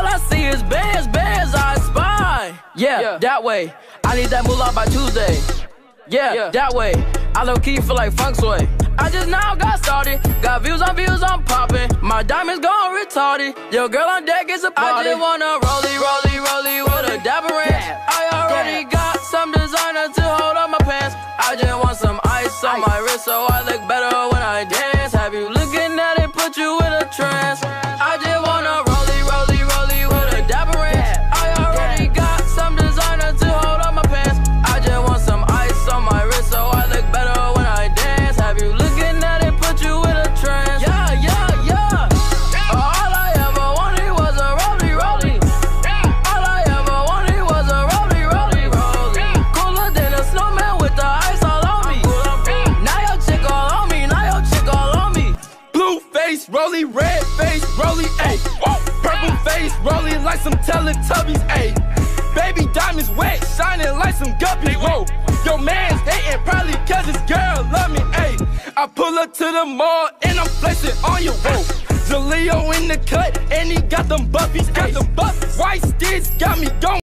All I see is bands, I spy. Yeah, that way. I need that moolah by Tuesday. Yeah, that way. I low-key feel like funk sway. I just now got started. Got views on views, I'm popping. My diamonds gone retarded. Your girl on deck is a party. I just wanna rollie with a dapper ranch. I already got some designer to hold up my pants. I just want some ice on my wrist so I look better when I dance. Have you looking at it, put you in a trance. I just wanna rollie with a dapper ranch. I already got some designer to hold up my pants. I just want some ice on my wrist so I look better when I dance. Have you looking at it, put you in a trance. Yeah. All I ever wanted was a rollie. All I ever wanted was a rollie. Cooler than a snowman with the ice all on me. Now your chick all on me. Blue face, rollie, red face, rollie, ayy. Purple face, rollie like some Teletubbies, ayy. Baby diamonds wet, shining like some guppies, whoa. Your man's hating probably cause his girl love me, ayy. I pull up to the mall and I'm flexing on you, whoa. Jaleo in the cut and he got them buffies, ayy. White sticks got me going.